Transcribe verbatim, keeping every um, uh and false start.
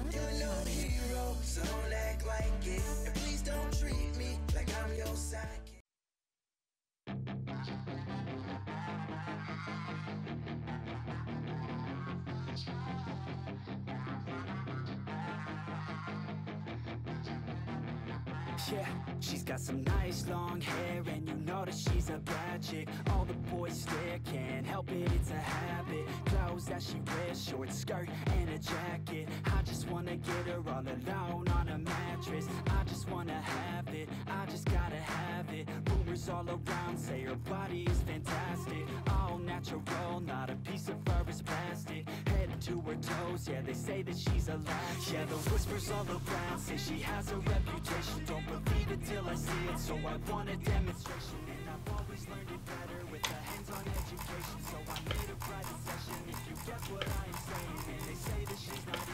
You're no hero, so don't act like it. And please don't treat me like I'm your sidekick. Yeah, she's got some nice long hair, and you know that she's a bad chick. All the boys stare, can't help it, it's a habit. Clothes that she wears, short skirt and a jacket. I just wanna get her all alone on a mattress. I just wanna have it, I just gotta have it. Rumors all around say her body is fantastic. All natural, not a piece of fur is plastic. Head to her toes, yeah, they say that she's a latch. Yeah, the whispers all around say she has a reputation. Don't believe it till I see it, so I want a demonstration. And I've always learned it better with a hands-on education. So I made a private session, if you get what I'm saying. And they say that she's not